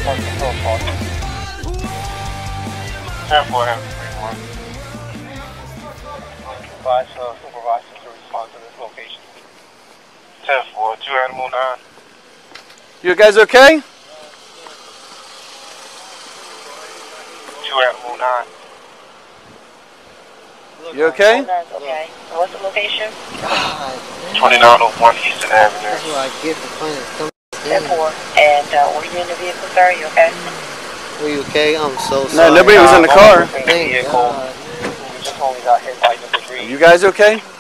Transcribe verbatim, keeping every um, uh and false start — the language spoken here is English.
ten four, have three one. Advise uh, supervisor to respond to this location. ten four, two Animal nine. You guys okay? two Animal nine. You okay? Okay. What's the location? twenty-nine oh one Eastern Avenue. That's what I get for playing some ten four. And uh, were you in the vehicle, sir? You okay? Were you okay? I'm so sorry. No, nobody was in the car. Thank God. We just only got hit by number three. You guys okay?